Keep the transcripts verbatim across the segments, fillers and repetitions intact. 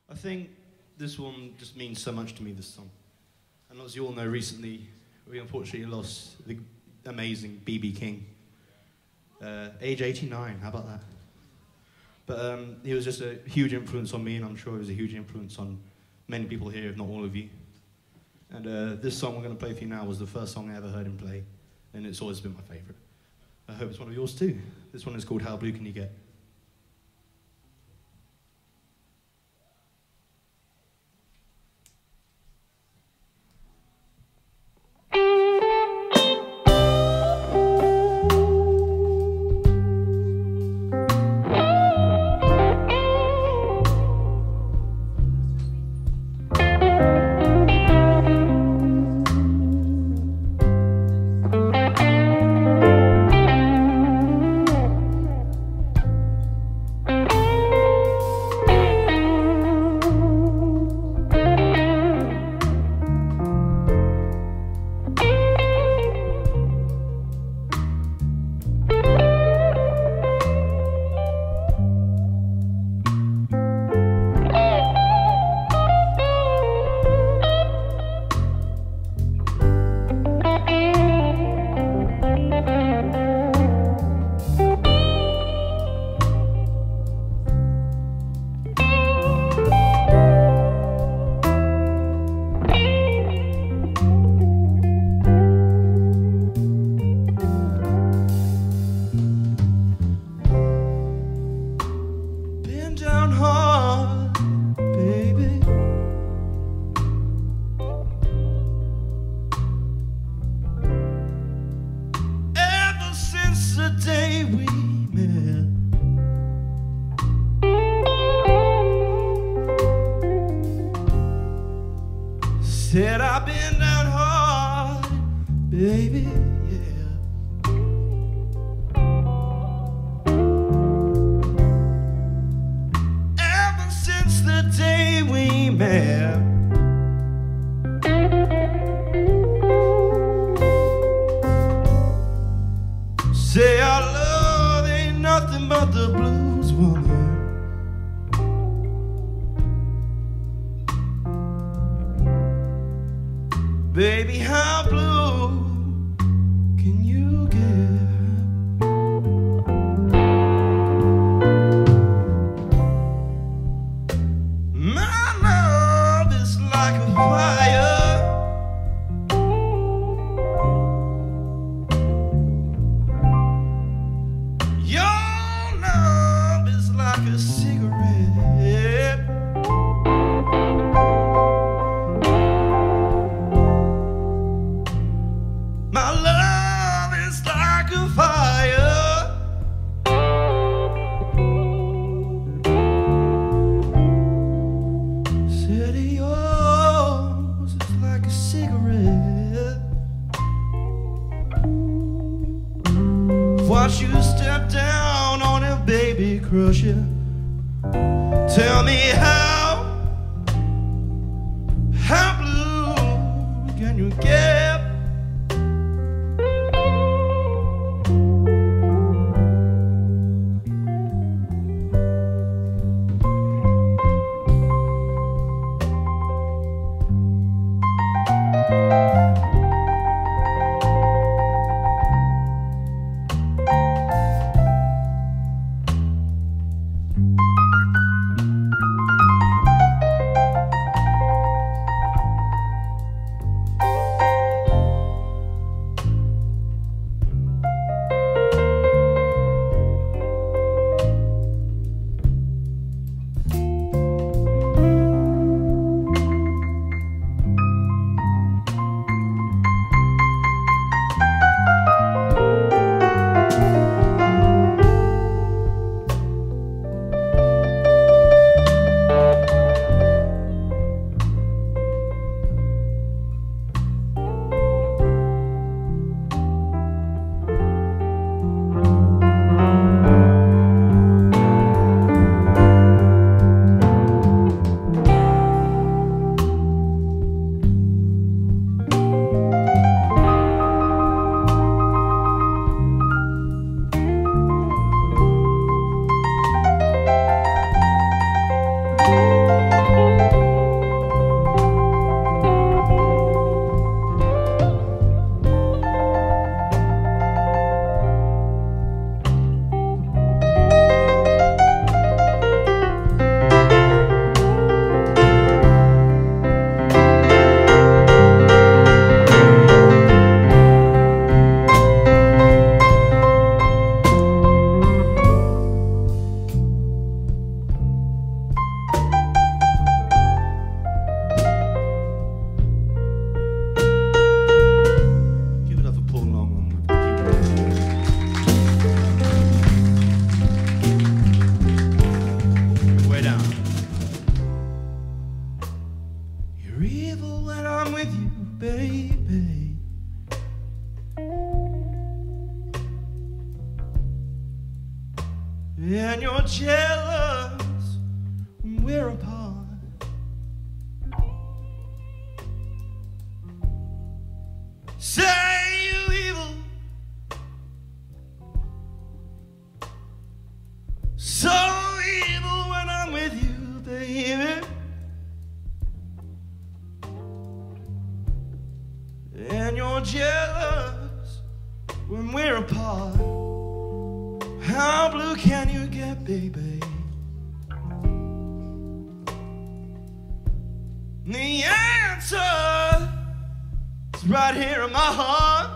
I think this one just means so much to me, this song. And as you all know, recently we unfortunately lost the amazing B B King. Uh, age eighty-nine, how about that? But um, he was just a huge influence on me, and I'm sure he was a huge influence on many people here, if not all of you. And uh, this song we're going to play for you now was the first song I ever heard him play, and it's always been my favourite. I hope it's one of yours too. This one is called How Blue Can You Get? Said I've been down hard, baby, yeah. Ever since the day we met, say our love ain't nothing but the blues, woman. Baby, how blue can you get? My love is like a fire. Your love is like a cigarette. My love is like a fire. Said yours is like a cigarette. Watch you step down on it, baby, crush it. Tell me how, how blue can you get? and you're jealous when we're apart. Say you evil, so evil when I'm with you, baby. And you're jealous when we're apart. How blue can you get, baby? The answer is right here in my heart.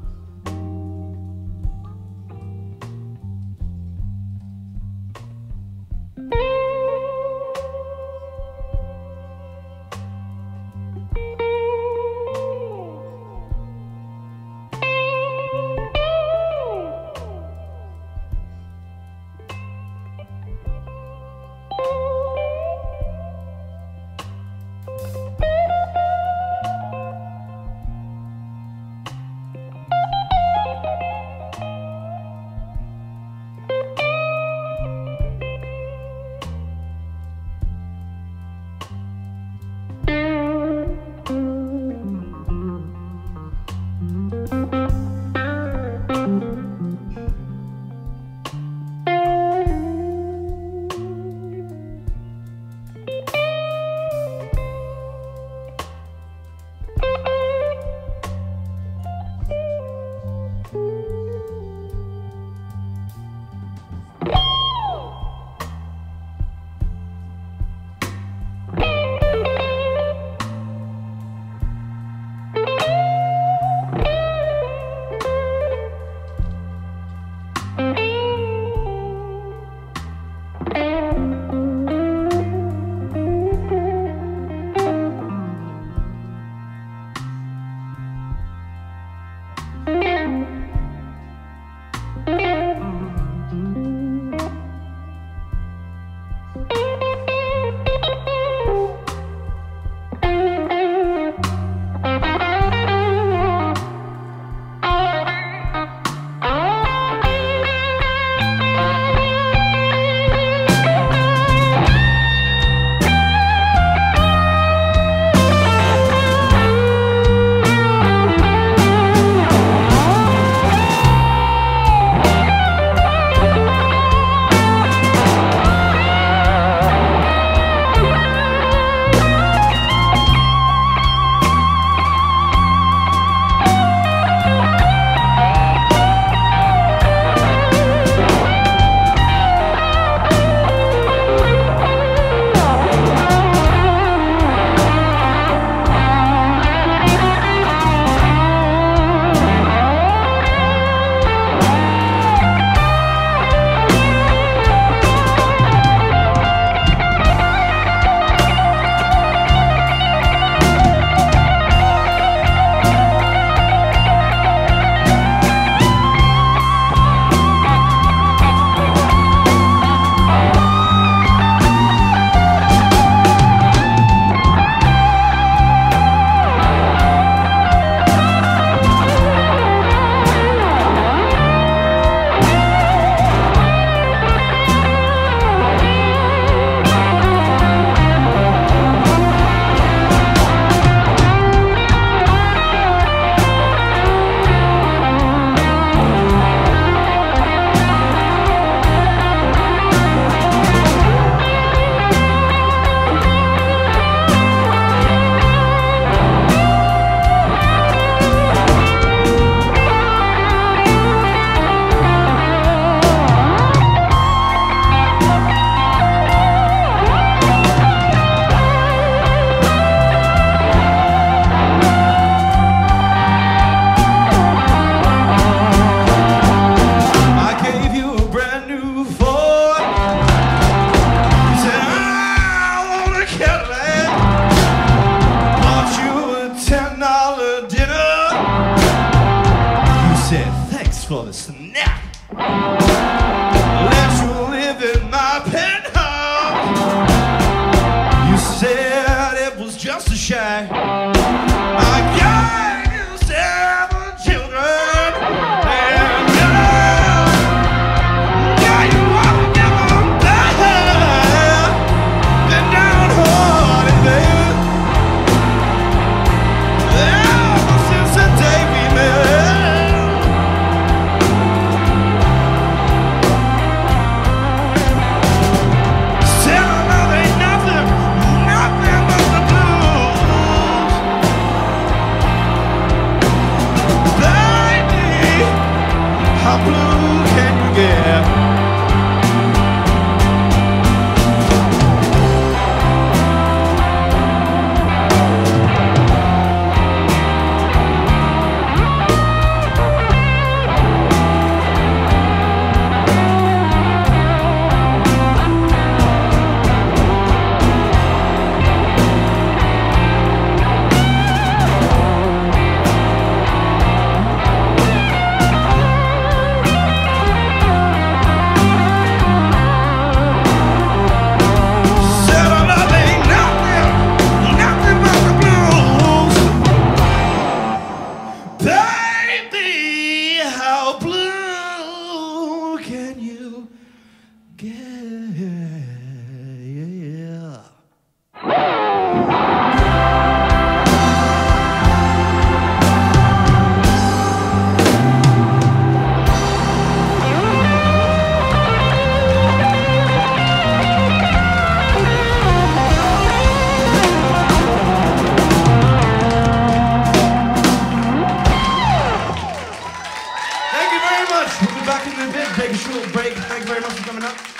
for the snap. Let you live in my penthouse. You said it was just a shack. I got you seven children. And now, now you walk down. in a bit, take a short break. Thank you very much for coming up.